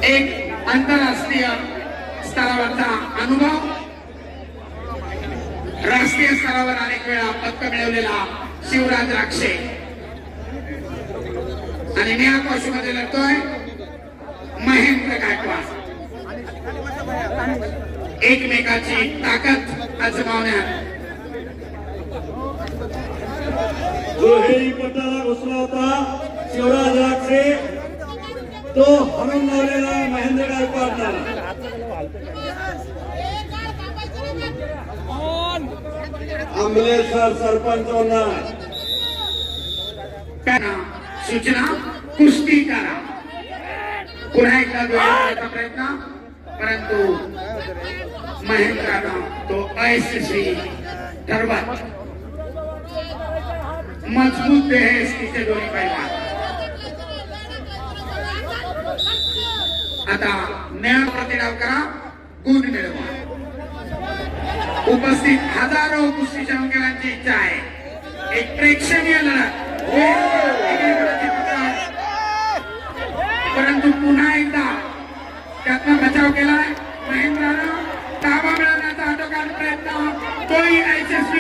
एक आंतरराष्ट्रीय स्तरावरचा अनुभव, राष्ट्रीय स्तरावर अनेक वेळा पदक मिळवलेला शिवराज राक्षे आणि निळ्या कॉस्ट्यूममध्ये लढतोय महेंद्र गायकवाड। एकमेकाची ताकद आजमावण्यात दुहेरी पट्टाला घुसला होता शिवराज राक्षे, तो हरून लावलेला महेंद्र गायकवाडला। आंबलेश्वर सरपंच सूचना कुस्ती करा। पुन्हा एकदा जोडण्याचा प्रयत्न, परंतु महेंद्रानं तो अयशस्वी ठरवत। मजबूत देह इसके दोन्ही पैलवान आता न्याय प्रतिडाव करा, गुण मिळवा। उपस्थित हजारो कुस्ती चाहूंकरांची इच्छा आहे एक प्रेक्षणीय लढत, परंतु पुन्हा एकदा त्यातनं बचाव केलाय महेंद्रानं। ताबा मिळवण्याचा आटोकाट प्रयत्न, तोही यशस्वी